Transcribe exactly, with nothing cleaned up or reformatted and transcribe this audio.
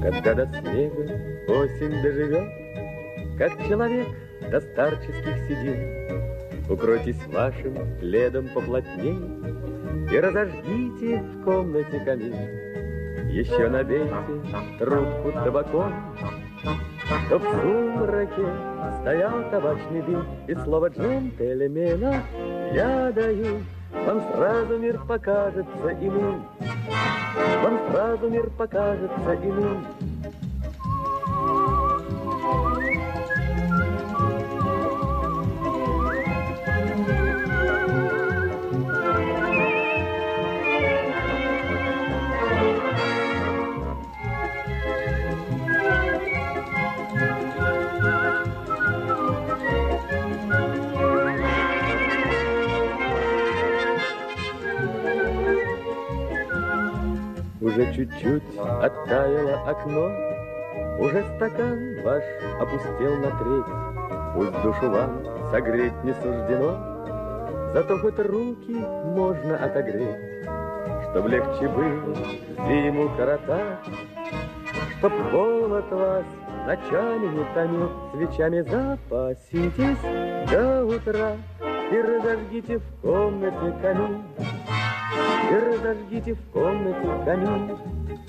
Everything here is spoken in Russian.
Когда до снега осень доживет, как человек до старческих седин, укройтесь вашим пледом поплотней и разожгите в комнате камин. Еще набейте трубку табаком, чтоб в сумраке стоял табачный дым. И слово джентльмена я даю, вам сразу мир покажется иным, вам сразу мир покажется иным. Уже чуть-чуть оттаяло окно, уже стакан ваш опустел на треть. Пусть душу вам согреть не суждено, зато хоть руки можно отогреть. Чтоб легче было зиму коротать, чтоб холод вас ночами не томил, свечами запаситесь до утра и разожгите в комнате камин. И разожгите в комнате камин.